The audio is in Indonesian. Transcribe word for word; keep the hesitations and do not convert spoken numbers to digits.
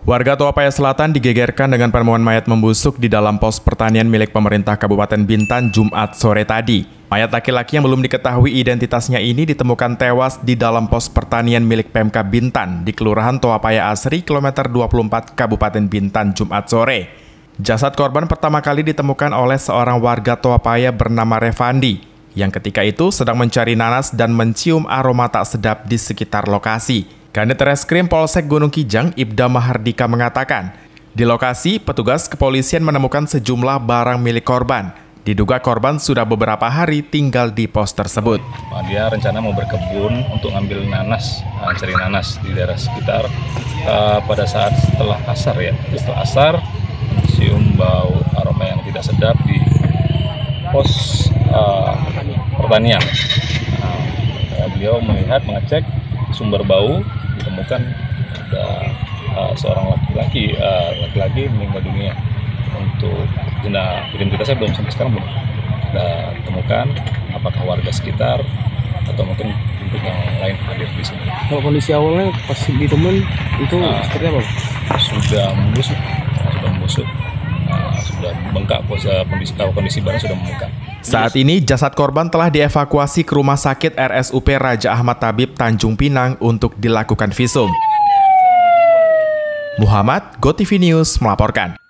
Warga Toapaya Selatan digegerkan dengan penemuan mayat membusuk di dalam pos pertanian milik pemerintah Kabupaten Bintan Jumat sore tadi. Mayat laki-laki yang belum diketahui identitasnya ini ditemukan tewas di dalam pos pertanian milik Pemkab Bintan di Kelurahan Toapaya Asri, kilometer dua puluh empat Kabupaten Bintan Jumat sore. Jasad korban pertama kali ditemukan oleh seorang warga Toapaya bernama Revandi, yang ketika itu sedang mencari nanas dan mencium aroma tak sedap di sekitar lokasi. Kanit Reskrim Polsek Gunung Kijang, Ibda Mahardika mengatakan, di lokasi petugas kepolisian menemukan sejumlah barang milik korban. Diduga korban sudah beberapa hari tinggal di pos tersebut. Dia rencana mau berkebun untuk ngambil nanas, cari nanas di daerah sekitar. Uh, pada saat setelah asar ya, setelah asar mencium bau aroma yang tidak sedap di pos uh, pertanian. Nah, beliau melihat, mengecek sumber bau, ditemukan ada uh, seorang laki-laki uh, laki-laki meninggal dunia. Untuk jenazah identitasnya belum sampai sekarang belum kita temukan, apakah warga sekitar atau mungkin untuk yang lain hadir di sini. Kalau kondisi awalnya pas ditemukan itu uh, seperti apa? Sudah membusuk, uh, sudah membusuk, uh, sudah bengkak, kondisi kondisi barang sudah membengkak. Saat ini jasad korban telah dievakuasi ke Rumah Sakit R S U P Raja Ahmad Tabib Tanjung Pinang untuk dilakukan visum. Muhammad, GoTV News melaporkan.